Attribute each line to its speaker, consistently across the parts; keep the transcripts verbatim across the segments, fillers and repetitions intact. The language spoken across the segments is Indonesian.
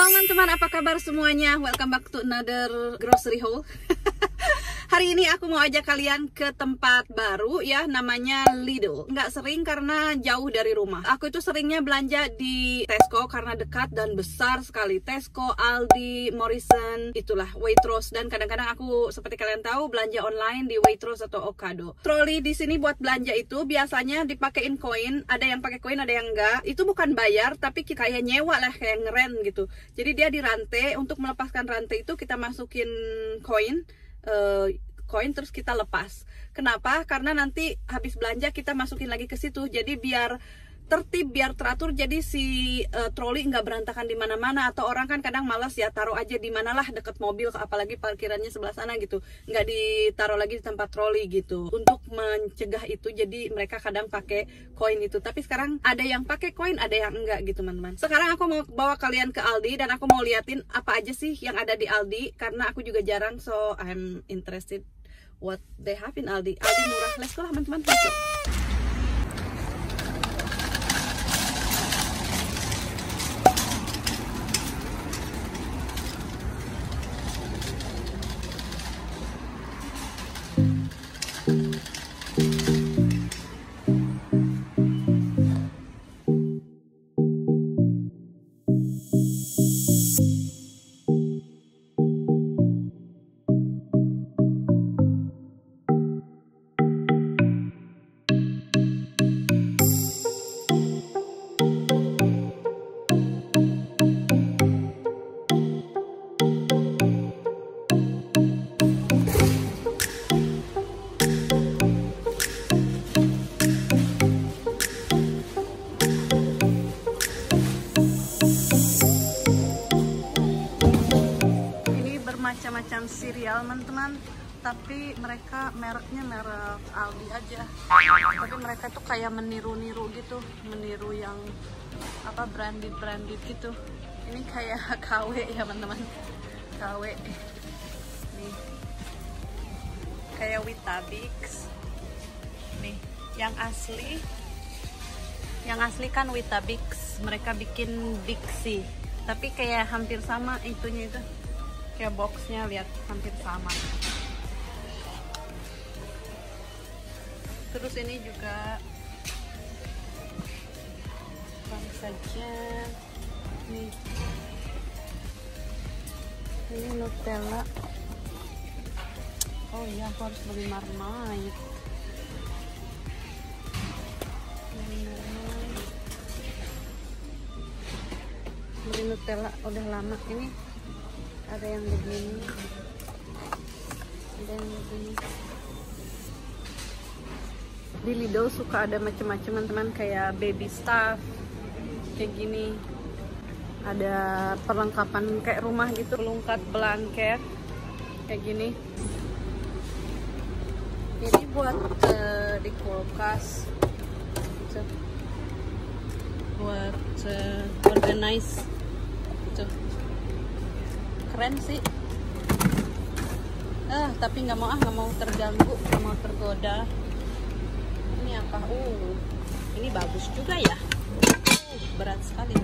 Speaker 1: teman-teman, apa kabar semuanya? Welcome back to another grocery haul. Hari ini aku mau ajak kalian ke tempat baru ya, namanya Lidl. Nggak sering karena jauh dari rumah. Aku itu seringnya belanja di Tesco karena dekat dan besar sekali. Tesco, Aldi, Morrison, itulah Waitrose. Dan kadang-kadang aku seperti kalian tahu belanja online di Waitrose atau Ocado. Troli di sini buat belanja itu biasanya dipakein koin. Ada yang pakai koin, ada yang enggak. Itu bukan bayar, tapi kayak nyewa lah, kayak ngeren gitu. Jadi dia dirantai. Untuk melepaskan rantai itu kita masukin koin. Koin uh, terus kita lepas. Kenapa? Karena nanti habis belanja kita masukin lagi ke situ. Jadi biar tertib, biar teratur. Jadi si uh, troli nggak berantakan di mana-mana. Atau orang kan kadang malas ya, taruh aja di manalah deket mobil, apalagi parkirannya sebelah sana gitu. Nggak ditaruh lagi di tempat troli gitu. Untuk mencegah itu, jadi mereka kadang pakai koin itu. Tapi sekarang ada yang pakai koin, ada yang enggak gitu teman-teman. Sekarang aku mau bawa kalian ke Aldi dan aku mau liatin apa aja sih yang ada di Aldi. Karena aku juga jarang, so I'm interested what they have in Aldi. Aldi murah. Let's go lah teman-teman. Let's go. Macam-macam cereal teman-teman, tapi mereka mereknya merek Aldi aja. Tapi mereka tuh kayak meniru-niru gitu, meniru yang apa branded-branded gitu. Ini kayak K W ya teman-teman, K W nih, kayak Weetabix nih. Yang asli, yang asli kan Weetabix, mereka bikin Bixi, tapi kayak hampir sama itunya itu. Kayak boxnya lihat hampir sama. Terus ini juga bang saja nih, ini Nutella. Oh iya, aku harus beli Marmite. Beli Nutella udah lama. Ini ada yang begini, ada yang begini. Di Lidl suka ada macam-macam teman-teman, kayak baby stuff kayak gini. Ada perlengkapan kayak rumah gitu, pelungkat blanket kayak gini. Ini buat uh, di kulkas, tuh. Buat uh, organize tuh. Keren sih. Ah, tapi nggak mau ah, nggak mau terganggu, nggak mau tergoda. Ini apa? Uh, ini bagus juga ya. Uh, berat sekali.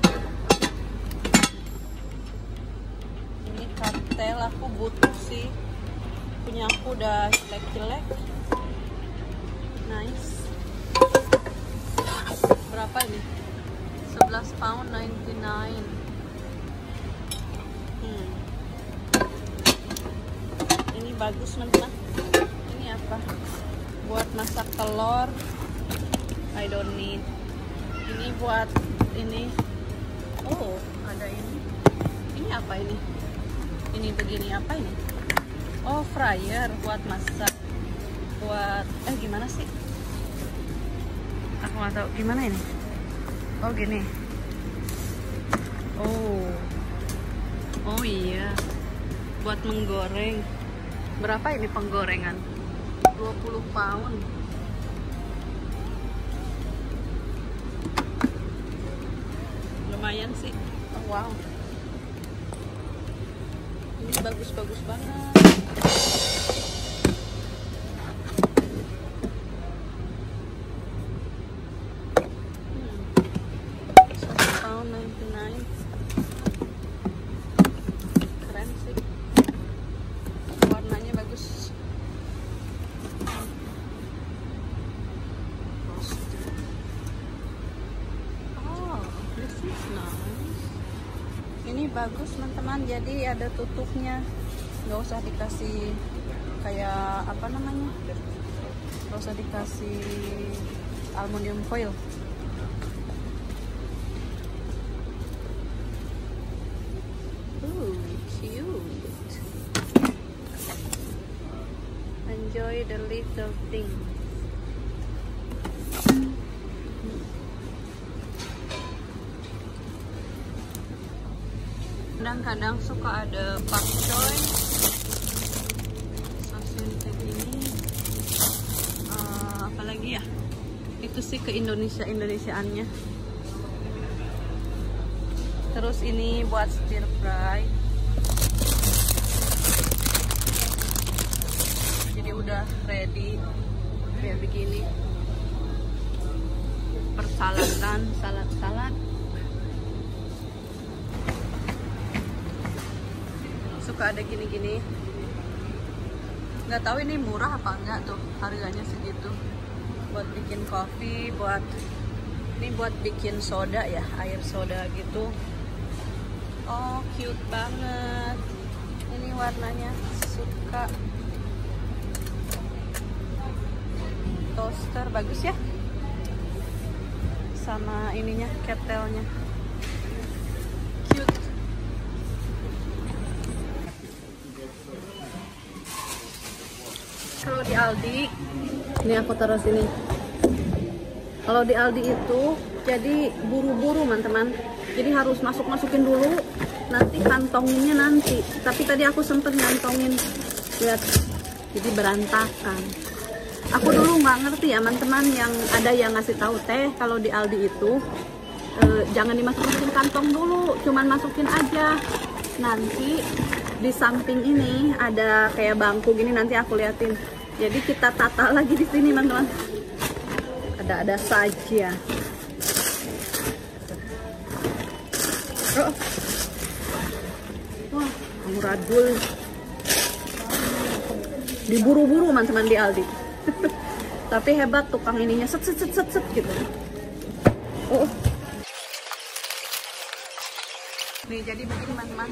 Speaker 1: Ini kartel aku butuh sih. Punya aku udah jelek-jelek. Nice. Berapa ini? sebelas pound ninety-nine. Hmm. Ini bagus teman-teman. Ini apa? Buat masak telur. I don't need. Ini buat ini. Oh, ada ini. Ini apa ini? Ini begini apa ini? Oh, fryer buat masak. Buat eh gimana sih? Aku nggak tahu gimana ini. Oh gini. Oh. Oh iya, buat menggoreng. Berapa ini penggorengan? dua puluh pound. Lumayan sih. Oh, wow. Ini bagus-bagus banget. ini bagus teman-teman, jadi ada tutupnya, nggak usah dikasih kayak apa namanya, nggak usah dikasih aluminium foil. Ooh, cute. Enjoy the little things. Kadang-kadang suka ada pakcoy, sosin kayak gini. Uh, apalagi ya? Itu sih ke Indonesia Indonesiaannya. Terus ini buat stir fry. Jadi udah ready kayak begini. Persaladan, salad-salad. Suka ada gini-gini. Nggak tahu ini murah apa enggak tuh, harganya segitu. Buat bikin kopi, buat ini buat bikin soda ya, air soda gitu. Oh, cute banget. Ini warnanya suka. Toaster bagus ya. Sama ininya, kettlenya. Cute. Kalau di Aldi, ini aku taruh sini. Kalau di Aldi itu jadi buru-buru teman-teman. Jadi harus masuk-masukin dulu, nanti kantonginnya nanti. Tapi tadi aku sempet ngantongin, lihat, jadi berantakan. Aku dulu nggak ngerti ya teman-teman, yang ada yang ngasih tahu teh kalau di Aldi itu eh, jangan dimasukin kantong dulu, cuman masukin aja. Nanti di samping ini ada kayak bangku gini, nanti aku liatin. Jadi kita tata lagi di sini teman-teman. Ada-ada saja. Oh. Wah, muradul. Diburu-buru teman-teman di Aldi. Tapi hebat tukang ininya, set set set set set gitu. Oh. Nih jadi begini teman-teman.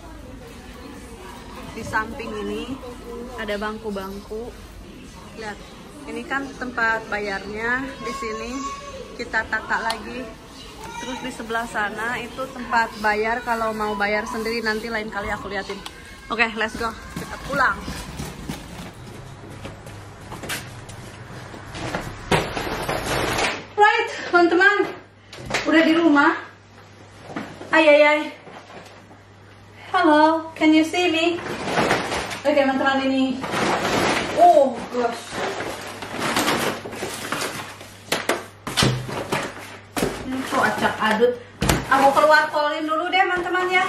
Speaker 1: Di samping ini ada bangku-bangku. Lihat, ini kan tempat bayarnya. Di sini kita tata lagi. Terus di sebelah sana itu tempat bayar. Kalau mau bayar sendiri nanti lain kali aku liatin. Oke, okay, let's go. Kita pulang. Right, teman-teman. Udah di rumah. Ay, ay, ay. Hello, can you see me? Oke okay, teman-teman, ini. Oh gosh. Ini kok acak adut. Aku keluar callin dulu deh teman-teman ya.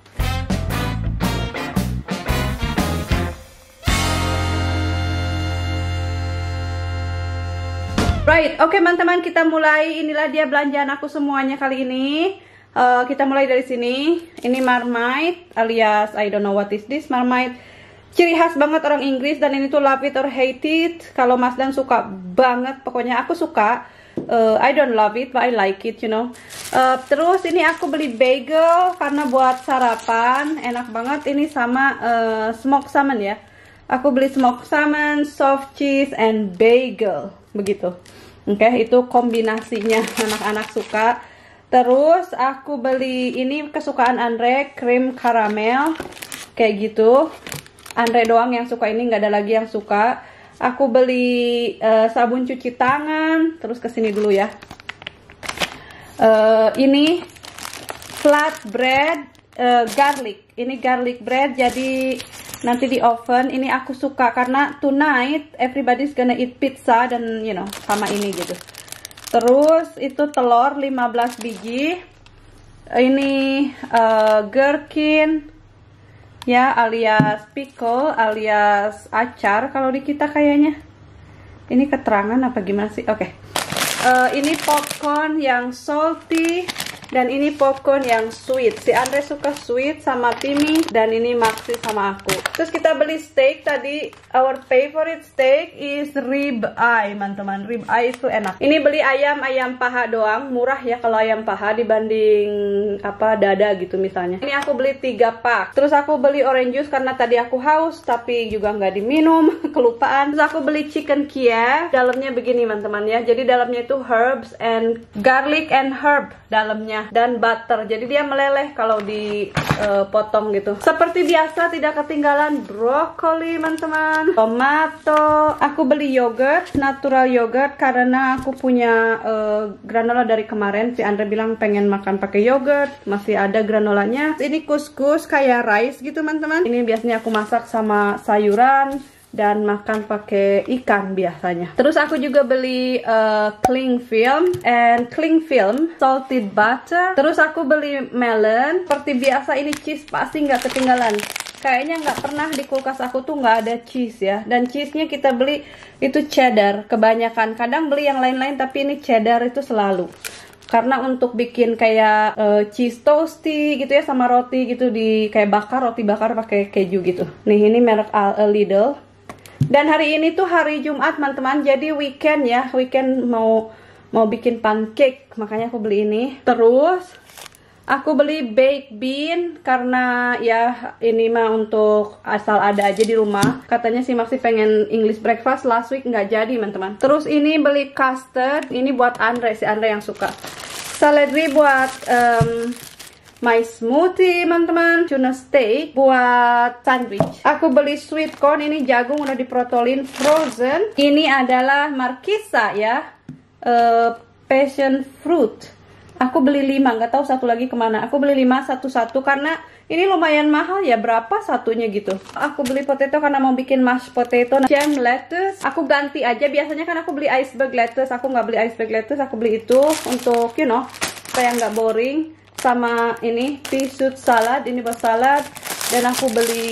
Speaker 1: Right, oke okay, teman-teman, kita mulai. Inilah dia belanjaan aku semuanya kali ini. Uh, kita mulai dari sini. Ini Marmite alias I don't know what is this. Marmite ciri khas banget orang Inggris, dan ini tuh love it or hate it. Kalau Mas Dan suka banget, pokoknya aku suka. uh, I don't love it but I like it, you know. uh, Terus ini aku beli bagel karena buat sarapan enak banget. Ini sama uh, smoked salmon ya. Aku beli smoked salmon, soft cheese, and bagel. Begitu. Oke, okay, itu kombinasinya anak-anak suka. Terus aku beli ini kesukaan Andre, krim karamel. Kayak gitu. Andre doang yang suka ini, nggak ada lagi yang suka. Aku beli uh, sabun cuci tangan. Terus kesini dulu ya. Uh, ini flatbread uh, garlic. Ini garlic bread, jadi nanti di oven. Ini aku suka karena tonight everybody's gonna eat pizza, dan you know sama ini gitu. Terus itu telur lima belas biji. Ini uh, gherkin ya, alias pickle, alias acar kalau di kita kayaknya. Ini keterangan apa gimana sih? Oke. Okay. Uh, ini popcorn yang salty. Dan ini popcorn yang sweet. Si Andre suka sweet sama Timmy, dan ini Maxi sama aku. Terus kita beli steak tadi. Our favorite steak is rib eye, teman-teman. Rib eye itu enak. Ini beli ayam ayam paha doang, murah ya kalau ayam paha dibanding apa dada gitu misalnya. Ini aku beli tiga pak. Terus aku beli orange juice karena tadi aku haus tapi juga nggak diminum, kelupaan. Terus aku beli chicken Kiev. Dalamnya begini teman-teman ya. Jadi dalamnya itu herbs and garlic and herb dalamnya, dan butter. Jadi dia meleleh kalau dipotong uh, gitu. Seperti biasa tidak ketinggalan brokoli teman-teman, tomato. Aku beli yogurt, natural yogurt karena aku punya uh, granola dari kemarin. Si Andre bilang pengen makan pakai yogurt, masih ada granolanya. Ini kuskus kayak rice gitu teman-teman. Ini biasanya aku masak sama sayuran dan makan pakai ikan biasanya. Terus aku juga beli uh, cling film and cling film salted butter. Terus aku beli melon. Seperti biasa ini cheese pasti nggak ketinggalan. Kayaknya nggak pernah di kulkas aku tuh nggak ada cheese ya. Dan cheese-nya kita beli itu cheddar kebanyakan. Kadang beli yang lain-lain tapi ini cheddar itu selalu. Karena untuk bikin kayak uh, cheese toasty gitu ya sama roti gitu, di kayak bakar, roti bakar pakai keju gitu. Nih ini merek uh, Lidl. Dan hari ini tuh hari Jumat teman-teman, jadi weekend ya, weekend mau mau bikin pancake, makanya aku beli ini. Terus aku beli baked bean karena ya ini mah untuk asal ada aja di rumah. Katanya si Maxi pengen English breakfast, last week nggak jadi teman-teman. Terus ini beli custard, ini buat Andre, si Andre yang suka. Seledri buat um, my smoothie teman-teman, tuna steak buat sandwich. Aku beli sweet corn, ini jagung udah diprotolin frozen. Ini adalah markisa ya, uh, passion fruit. Aku beli lima, nggak tahu satu lagi kemana. Aku beli lima satu-satu karena ini lumayan mahal ya, berapa satunya gitu. Aku beli potato karena mau bikin mashed potato. Jam lettuce, aku ganti aja. Biasanya kan aku beli iceberg lettuce, aku nggak beli iceberg lettuce, aku beli itu untuk you know supaya nggak boring. Sama ini pea soup salad, ini buat salad. Dan aku beli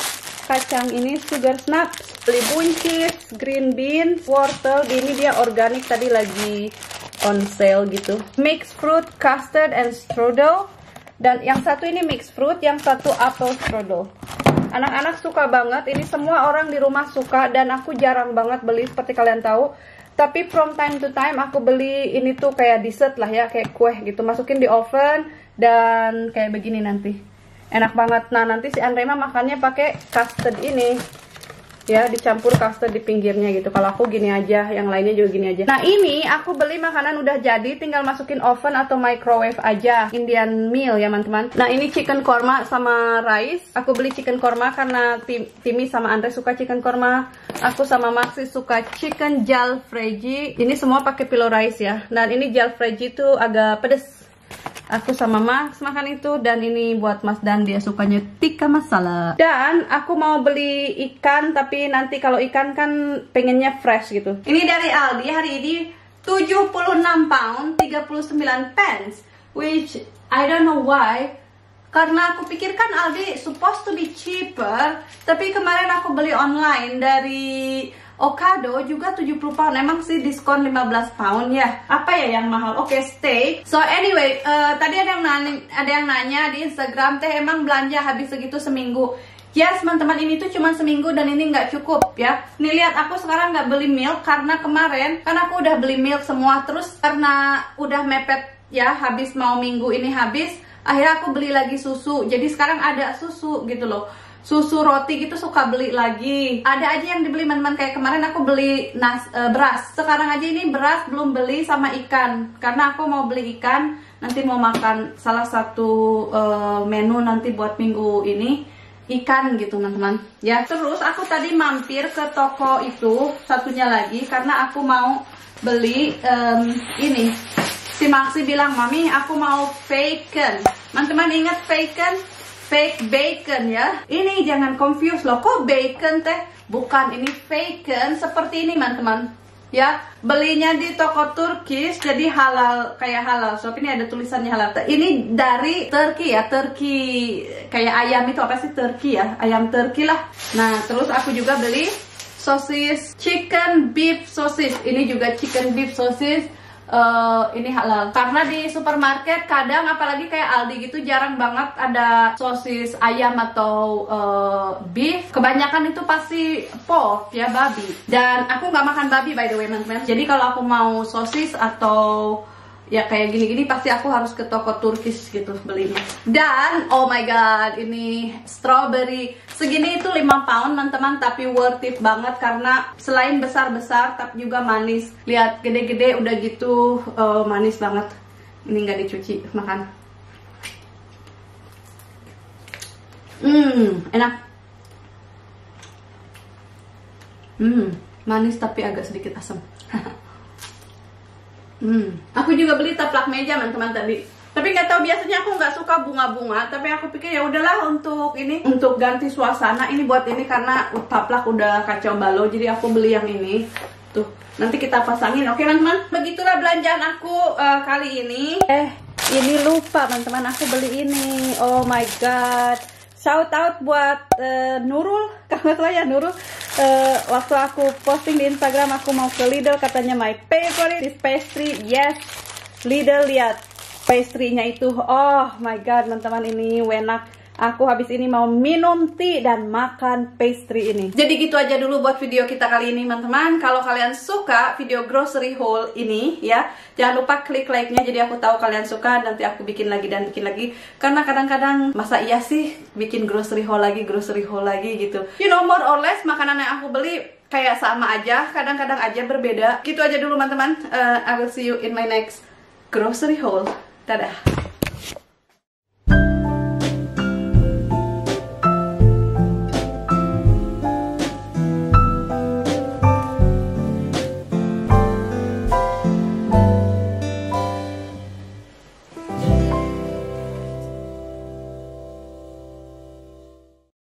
Speaker 1: kacang ini sugar snaps, beli buncis, green beans, wortel. Ini dia organik, tadi lagi on sale gitu. Mixed fruit, custard and strudel. Dan yang satu ini mixed fruit, yang satu apple strudel. Anak-anak suka banget, ini semua orang di rumah suka. Dan aku jarang banget beli seperti kalian tahu. Tapi from time to time aku beli ini tuh kayak dessert lah ya, kayak kue gitu. Masukin di oven dan kayak begini nanti. Enak banget. Nah, nanti si Andre mah makannya pakai custard ini. Ya, dicampur custard di pinggirnya gitu. Kalau aku gini aja, yang lainnya juga gini aja. Nah, ini aku beli makanan udah jadi, tinggal masukin oven atau microwave aja. Indian meal ya, teman-teman. Nah, ini chicken korma sama rice. Aku beli chicken korma karena tim Timmy sama Andre suka chicken korma. Aku sama Maxi suka chicken jalfrezi. Ini semua pakai pillow rice ya. Dan ini jalfrezi itu agak pedes. Aku sama Max makan itu. Dan ini buat Mas Dan, dia sukanya tikka masala. Dan aku mau beli ikan, tapi nanti kalau ikan kan pengennya fresh gitu. Ini dari Aldi, hari ini tujuh puluh enam pound tiga puluh sembilan pence, which I don't know why. Karena aku pikir kan Aldi supposed to be cheaper, tapi kemarin aku beli online dari Ocado juga tujuh puluh pound. Emang sih diskon lima belas pound ya. Apa ya yang mahal? Oke, okay, steak. So anyway, uh, tadi ada yang nanya, ada yang nanya di Instagram, teh emang belanja habis segitu seminggu? Yes, teman-teman, ini tuh cuma seminggu dan ini nggak cukup ya. Nih lihat, aku sekarang nggak beli milk karena kemarin kan aku udah beli milk semua, terus karena udah mepet ya, habis mau minggu ini habis, akhirnya aku beli lagi susu. Jadi sekarang ada susu gitu loh. Susu roti gitu suka beli lagi. Ada aja yang dibeli teman-teman, kayak kemarin aku beli nas, e, beras. Sekarang aja ini beras belum beli sama ikan. Karena aku mau beli ikan, nanti mau makan salah satu e, menu nanti buat minggu ini. Ikan gitu teman-teman. Ya, terus aku tadi mampir ke toko itu, satunya lagi. Karena aku mau beli um, ini. Si Maxi bilang, Mami aku mau bacon. Teman-teman ingat bacon? Fake bacon ya. Ini jangan confuse loh, kok bacon teh? Bukan, ini bacon seperti ini teman-teman. Ya, belinya di toko Turkish, jadi halal, kayak halal shop. Ini ada tulisannya halal. Ini dari Turki ya, Turki kayak ayam itu apa sih, Turki ya, ayam Turki lah. Nah, terus aku juga beli sosis chicken beef sosis. Ini juga chicken beef sosis. uh, ini halal. Karena di supermarket kadang apalagi kayak Aldi gitu jarang banget ada sosis ayam atau uh, beef. Kebanyakan itu pasti pork ya, babi. Dan aku nggak makan babi by the way teman-teman. Jadi kalau aku mau sosis atau ya kayak gini-gini pasti aku harus ke toko Turkish gitu belinya. Dan oh my god, ini strawberry segini itu lima pound teman-teman, tapi worth it banget karena selain besar-besar tapi juga manis. Lihat gede-gede udah gitu uh, manis banget. Ini nggak dicuci, makan. Hmm, enak. Hmm, manis tapi agak sedikit asam. Hmm, aku juga beli taplak meja teman-teman tadi. Tapi nggak tahu, biasanya aku nggak suka bunga-bunga. Tapi aku pikir ya udahlah untuk ini, untuk ganti suasana. Ini buat ini karena taplak udah kacau balau. Jadi aku beli yang ini. Tuh, nanti kita pasangin. Oke teman-teman, begitulah belanjaan aku uh, kali ini. Eh, ini lupa teman-teman, aku beli ini. Oh my god. Shout out buat uh, Nurul, kalau salah ya Nurul. Uh, waktu aku posting di Instagram aku mau ke Lidl, katanya my favorite is pastry. Yes, Lidl, lihat pastry-nya itu. Oh my god teman-teman, ini enak. Aku habis ini mau minum tea dan makan pastry ini. Jadi gitu aja dulu buat video kita kali ini teman-teman. Kalau kalian suka video grocery haul ini ya, jangan lupa klik like-nya jadi aku tahu kalian suka. Nanti aku bikin lagi dan bikin lagi. Karena kadang-kadang masa iya sih bikin grocery haul lagi, grocery haul lagi gitu. You know, more or less makanan yang aku beli kayak sama aja, kadang-kadang aja berbeda. Gitu aja dulu teman-teman. uh, I will see you in my next grocery haul. Dadah.